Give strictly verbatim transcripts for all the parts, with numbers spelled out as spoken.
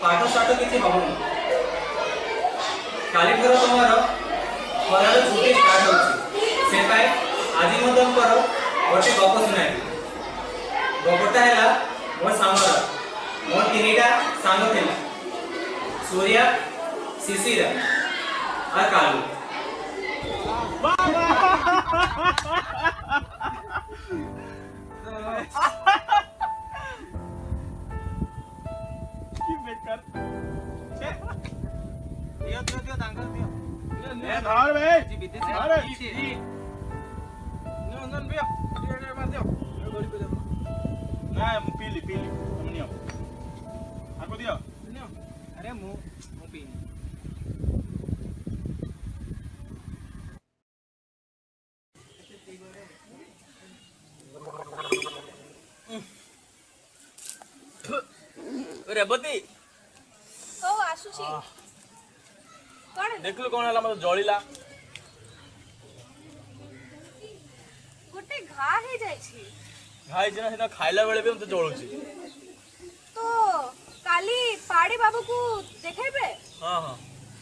पाठ साठ किसी हबनी काली ठर तुमर खरार छुट्टी स्टार्ट होची से पाए आज मु तुमकर गोटे गप सुनाई गपटा है मोर सामर मोर तीनटा सांग थिला सूर्या शिशिर और कालू की बेकार छे दियो दियो दियो दांगर दियो ए धार बे जी विदेश अरे जी नो नो बियो दियो दियो मार दियो गोरी को दे ना मु पीली पीली तुम नियो आको दियो नियो अरे मु मु पीनी रेवती ओ आसुची कोन देखलु कोन हला मत जळिला गोटे घा हे जाय छी घाई जना सेना खाइला बेले भी हम तो जळुची तो काली पाड़ी बाबू को देखेबे हां हां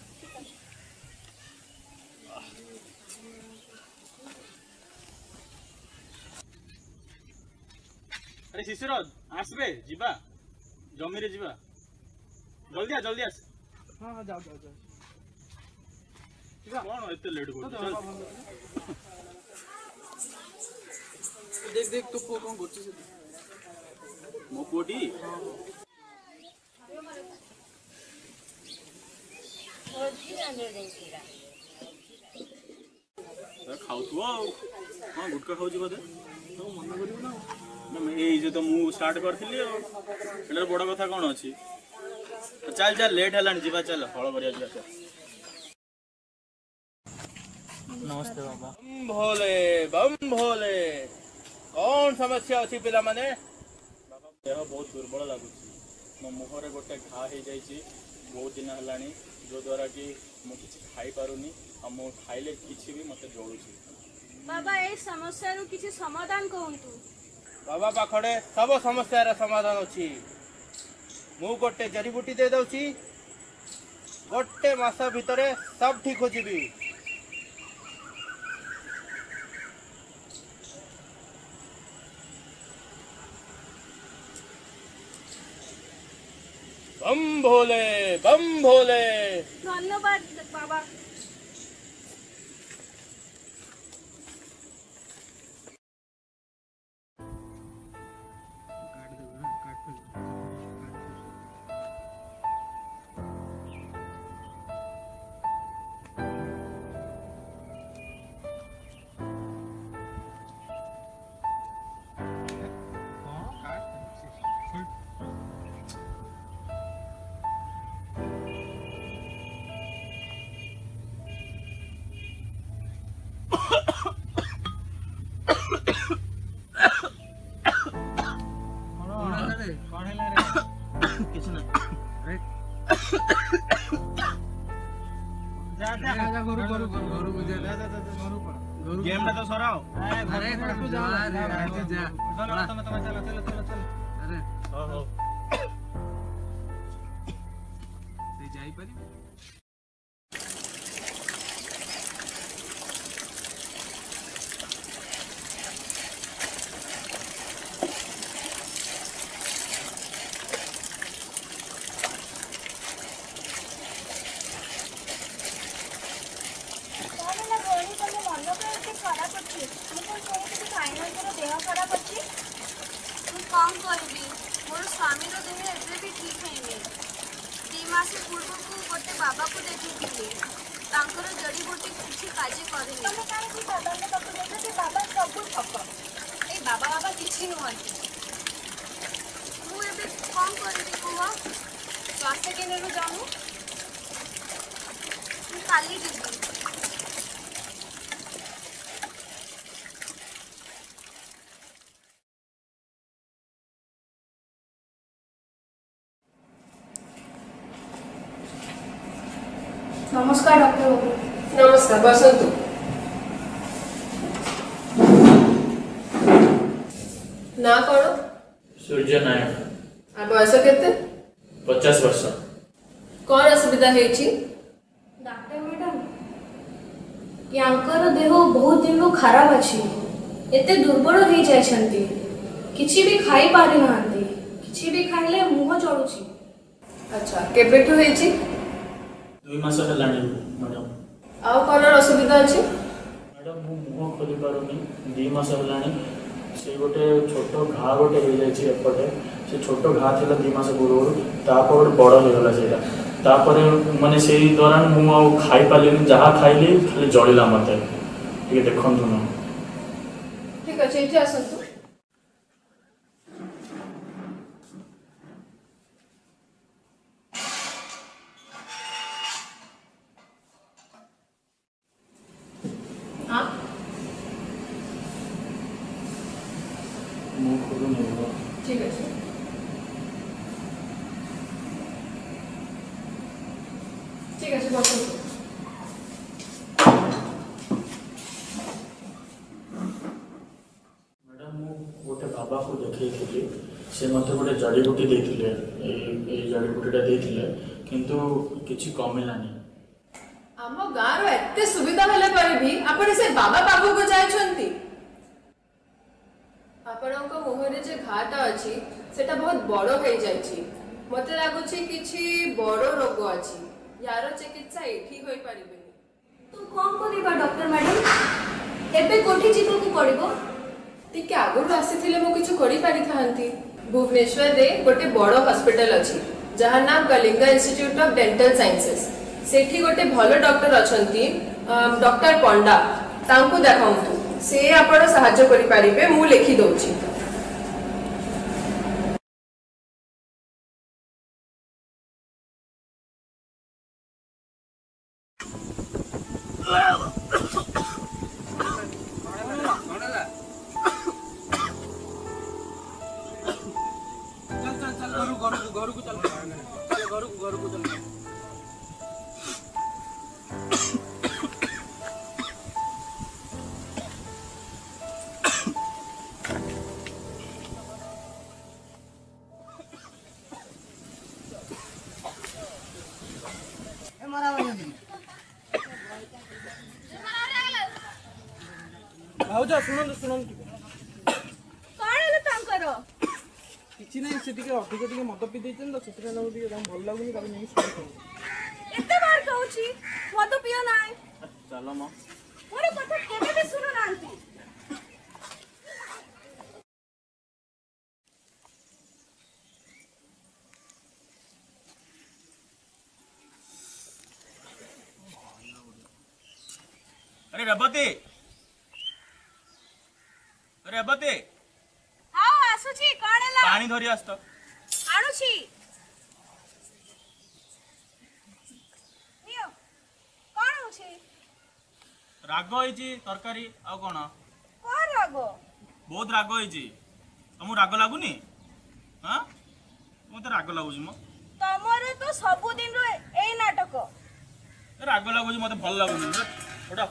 अरे शिशिर आसबे जीवा जमी रे जीवा जल्दी आ जल्दी आस हां हां जाओ जाओ जाओ जीवा कोन एते लेट कर चल देख देख तू को कोन गोची से मो पोटी खाऊ तू हां गुटका खाऊ जी बदे तो मन करियो ना ना ए जे तो मु स्टार्ट करथिली एटा बड़ कथा कोन अछि चल चल लेट हलान जीवा चल फळ करिया जीवा चल नमस्ते बाबा बम भोले बम भोले कौन समस्या अछि पिला माने बाबा देह बहुत दुर्बल लागुछि मो मुहरे गोटे घा हे जाइछि बहुत दिन हलानी जो द्वारा कि मु किछि खाई पारुनी आ मो खाइले किछि भी मते जोड़ुछि बाबा ए समस्या रो किछि समाधान कहंतु बाबा पाखड़े सब समस्या समाधान अच्छी मु गोटे जड़ीबूटी दे दउची गोटे मास भितर सब ठीक हो जीवी बम भोले बम भोले धन्यवाद बाबा गेम में तो सराओ अरे तू जा तू जा चलो तुम तुम चलो चलो चलो चलो अरे हो हो से जाई परी कौन करी मोर स्वामी देह एबे भी ठीक है दी मास पूर्व को गोटे बाबा को देखी तांकर जड़ी बूटी किसी काजे करे तमे काहे की बाबा ने बाबू देखो कि बाबा सब ठक ए बाबा बाबा किछि नहंती मु एबे कौन करी कोवा स्वास्थ्य केंद्र रो जाऊ काली जीवी नमस्कार डॉक्टर बाबू। नमस्कार बसंतु ना कौन सूर्य नारायण आ बयस केते पचास वर्ष कौन असुविधा हेची? डॉक्टर मैडम यांकर देह बहुत दिन खराब अच्छी एते दुर्बल हो जाइछंती किछि भी खाई पारि नांती किछि भी खाइले मुंह चढ़ुछि। अच्छा केबेठु हेची? दुई मास हेलाणी मैडम। आउ कौन असुविधा अछि? मैडम मु मुह खोली पारुनी दुई मास हेलाणी से गोटे छोट घा गोटे हो जाइए एपटे से छोट घा था दुई मास पूर्व तापर बड़ होगा से तापर माने से दौरान मुझे खाई पारे जहाँ खाइली खाली जलिला मत देखु न। ठीक अच्छे ये आसतु। मुँह खोलू नहीं ठीक अच्छे ठीक अच्छे बस मैडम मु गोटे बाबा को देखी से मत गोटे जड़ी बूटी देते जड़ी बूटीटा देते किंतु किसी कमिलानी। आम गाँव एते सुविधा हेले पर भी आपण से बाबा पाखु को जाइछंती। आपणक मुहरे जे घाटा अछि सेटा बहुत बड़ हो जाइछि मते लागुछि किछि बड़ रोग अछि यार चिकित्सा एठी होई परिबेनी। तो कौन करिबा डॉक्टर मैडम एबे कोठी जीव को पड़िबो? टिके आगुर आसीथिले मो किछु करि पारि थांती। भुवनेश्वर रे गोटे बड़ हॉस्पिटल अछि जहार नाम Kalinga institute of dental sciences. सेठी गोटे भलो डॉक्टर अछंती डॉक्टर पंडा तांको देखाउंतु से आपण सहाय्य करि पारिबे मु लेखि दउछि। भाउजा सुनंतु सुनंतु कौन है तांकर? किछि नहीं से टिके अधिक टिके मद पी देछन तो सेतरा लागु टिके दाम भल लागुनी ताके नहीं सुन। एते बार कहूची मद पियो नाय। चलो म मोर कथा केबे भी सुनो नांती। अरे रबते अरे रबते हां आसुची कोन हैला? पानी धरि आस्त आनुची नियो कोन होची? राग होइची तरकारी आ कोन कोन रागो? बहुत राग होइची तुमु राग लागुनी? हां मते राग लागुची म तमरे तो सब दिन रो एई नाटक। राग लागुची मते भल लागुनी ओडा।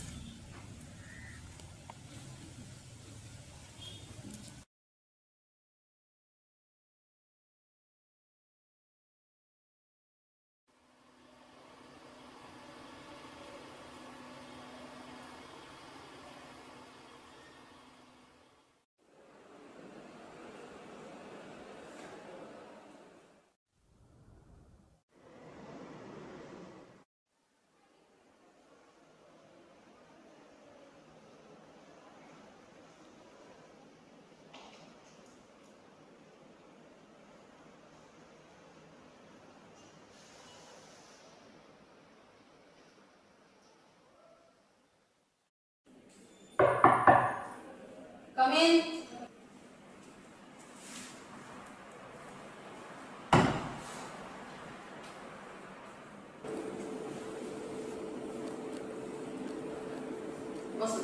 Come in. बस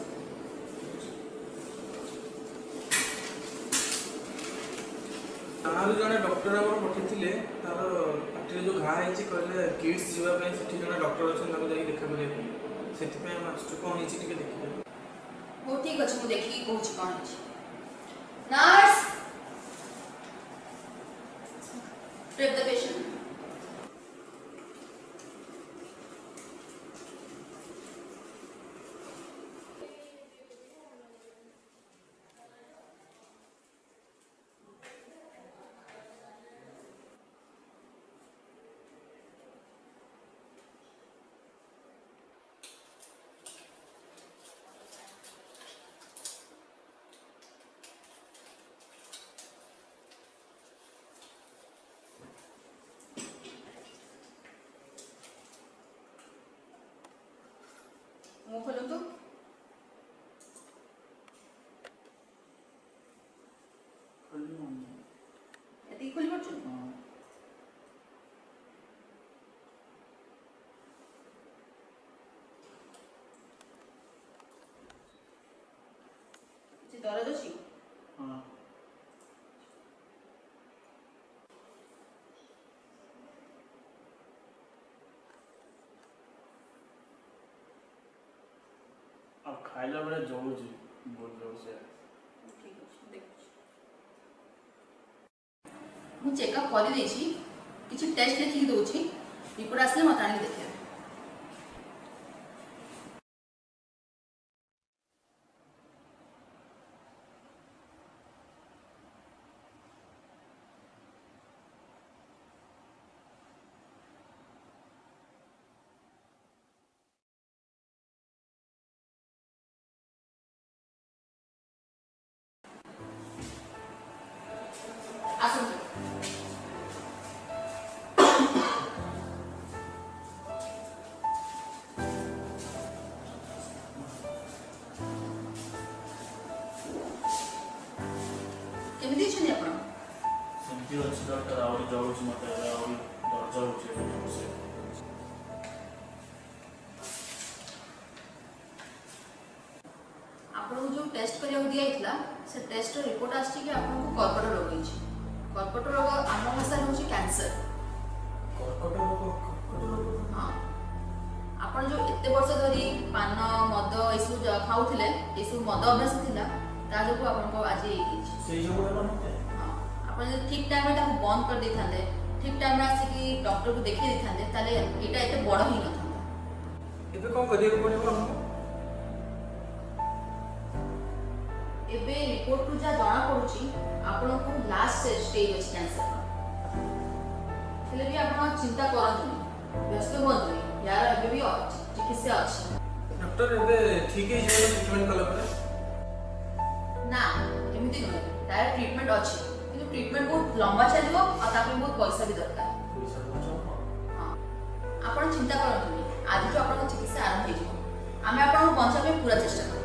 गाँव जड़े डॉक्टर आम पठे तार पार्टी जो घा है कहले किड्स जावाई से जड़े डॉक्टर अच्छे देखा करें से कौन है देखिए। हो ठीक अच्छे मुझे देखिए कौन कौन नर्स ट्रिप द पेशेंट। ଖାଇଲା ବେଳେ ଜଳୁଛି ବହୁତ ଜୋରସେ। ଠିକ୍ ଅଛି ଦେଖୁଛି। ମୁଁ ଚେକଅପ୍ କରିଦେଇଛି, କିଛି ଟେଷ୍ଟ ଲେଖିକି ଦେଉଛି, ରିପୋର୍ଟ ଆସିଲେ ମୋତେ ଆଣିକି ଦେଖେଇବେ। ଆସନ୍ତୁ। କେମିତି ଅଛନ୍ତି ଆପଣ? ସେମିତି ଅଛି ଡକ୍ଟର, ଆହୁରି ଜଳୁଛି ମୋତେ, ଆହୁରି ଦରଜ ହେଉଛି ଜୋରସେ। ଆପଣଙ୍କୁ ଯେଉଁ ଟେଷ୍ଟ କରିବାକୁ ଦିଆଯାଇଥିଲା ସେ ଟେଷ୍ଟର ରିପୋର୍ଟ ଆସିଛି କି ଆପଣଙ୍କୁ କର୍କଟ ରୋଗ ହେଇଛି। କର୍କଟ ରୋଗ ଆମ ଭାଷାରେ ହେଉଛି କ୍ୟାନ୍ସର। କର୍କଟ ରୋଗ? କର୍କଟ ରୋଗ? ହଁ, ଆପଣ ଯେଉଁ ଏତେ ବର୍ଷ ଧରି ପାନ ମଦ ଏସବୁ ଖାଉଥିଲେ, ଏସବୁ ମଦ ଅଭ୍ୟାସ ଥିଲା, ତା ଯୋଗୁଁ ଆପଣଙ୍କୁ ଆଜି ହେଇଯାଇଛି। ସେଇ ଯୋଗୁଁ ହେଲା ମୋତେ? ହଁ, ଆପଣ ଯଦି ଠିକ୍ ଟାଇମ୍ରେ ତାକୁ ବନ୍ଦ କରିଦେଇଥାନ୍ତେ, ଠିକ୍ ଟାଇମ୍ରେ ଆସିକି ଡକ୍ଟରକୁ ଦେଖେଇ ଦେଇଥାନ୍ତେ, ତାହେଲେ ଏଇଟା ଏତେ ବଡ଼ ହେଇନଥାନ୍ତା। ଏବେ କ'ଣ କରିବାକୁ ପଡ଼ିବ ଆମକୁ? ଏବେ ରିପୋର୍ଟରୁ ଯାହା ଜଣାପଡ଼ୁଛି ଆପଣଙ୍କୁ ଲାଷ୍ଟ ଷ୍ଟେଜ୍ ଅଛି କ୍ୟାନ୍ସର। ହେଲେ ବି ଆପଣ ଚିନ୍ତା କରନ୍ତୁନି, ବ୍ୟସ୍ତ ହୁଅନ୍ତୁନି, ୟାର ଏବେ ବି ଚିକିତ୍ସା ଅଛି। ଡକ୍ଟର ଏବେ ଠିକ୍ ହେଇଯିବ ଟ୍ରିଟମେଣ୍ଟ କଲା ପରେ? ନା, ଏମିତି ନୁହେଁ, ତାର ଟ୍ରିଟମେଣ୍ଟ ଅଛି, କିନ୍ତୁ ଟ୍ରିଟମେଣ୍ଟ ବହୁତ ଲମ୍ବା ଚାଲିବ ଆଉ ତା ପାଇଁ ବହୁତ ପଇସା ବି ଦରକାର। ପଇସା ଖର୍ଚ୍ଚ ହେବ? ହଁ, ଆପଣ ଚିନ୍ତା କରନ୍ତୁନି, ଆଜିଠୁ ଆପଣଙ୍କ ଚିକିତ୍ସା ଆରମ୍ଭ ହେଇଯିବ। ଆମେ ଆପଣଙ୍କୁ ବଞ୍ଚାଇବା ପାଇଁ ପୁରା ଚେଷ୍ଟା କରିବୁ।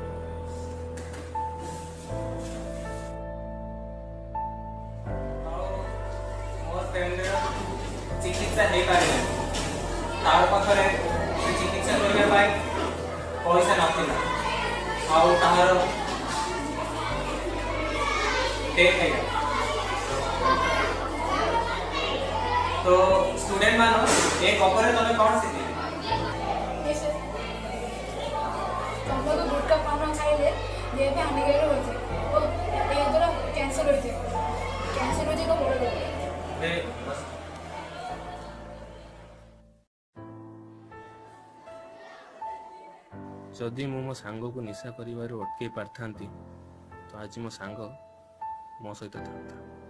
ଚିକିତ୍ସା ହେଇପାରିଲା, ତାର ପାଖରେ ସେ ଚିକିତ୍ସା କରିବା ପାଇଁ ପଇସା ନଥିଲା, ଆଉ ତାହାର ଡେଥ୍ ହେଇଗଲା। ତ ଷ୍ଟୁଡେଣ୍ଟ ମାନ ଏ ଗପରେ ତମେ କ'ଣ ଶିଖିଲେ? ତମ୍ବାଖୁ ଗୁଟଖା ପାନ ଖାଇଲେ ଦେହ ହାନିକାରକ ହୋଇଥାଏ ଓ ଏହା ଦ୍ୱାରା କ୍ୟାନ୍ସର ହୋଇଥାଏ। କ୍ୟାନ୍ସର ହେଉଛି ଏକ ବଡ଼ ରୋଗ। ଯଦି ମୁଁ ମୋ ସାଙ୍ଗକୁ ନିଶା କରିବାରୁ ଅଟକେଇ ପାରିଥାନ୍ତି ତ ଆଜି ମୋ ସାଙ୍ଗ ମୋ ସହିତ ଥାନ୍ତା।